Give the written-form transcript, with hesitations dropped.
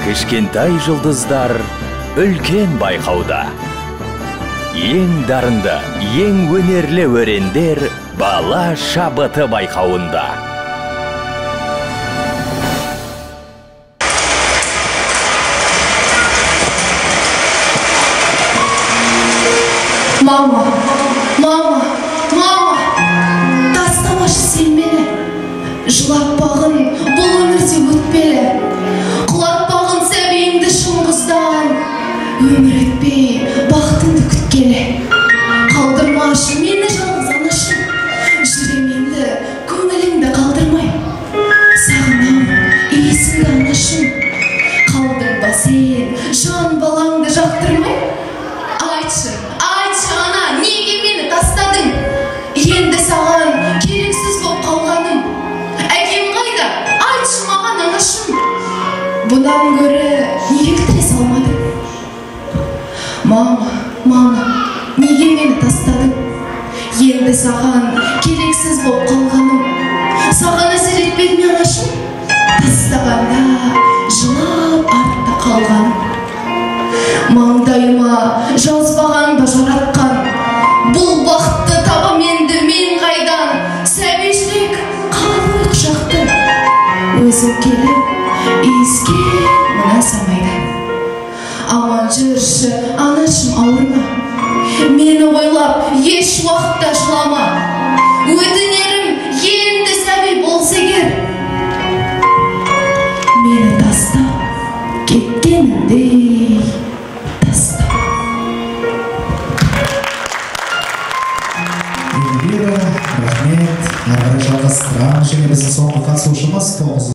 Кішкентай жұлдыздар үлкен байқауда. Ең дарынды, ең өнерлі өрендер бала шабыты байқауында. Мама, мама, мама, тастамашы сен мені. Жылатпағын бұл өмірде өтпелі. Құлатпағын сәбейіңді шыңғыздан. Өмір етпей бақытыңды күткелі. Қалдырмашы мені жалғыз анашым. Жүремеңді, көңіліңді қалдырмай. Сағынам, иесіңді анашым. Қалдың ба сен, жан балаңды жақтырмай. Айтшы, ана, неге мені тастадың? Енді саған керексіз боп қалғаным. Әкем қайда? Айтшы маған анашым. Бұдан көрі неге кідіре салмадың? Мама, неге мені тастадың? Енді саған керексіз боп қалғаным. Саған әсер етпеді ме анашым? Тастағанда жылап артта қалғаным. Маңдайыма жазбаған ба жаратқан, бұл бақытты табам енді мен қайдан? Сәби жүрек қалады құшақты, өзің келіп иіске мына самайдан. Аман жүрші анашым ауырма, мені ойлап еш уақытта жылама. Өтінерім енді сәби болса егер, мені тастап кеткеніндей. Эльвира, рахмет. Әрі жалғастырамыз және біздің соңғы қатысушымыз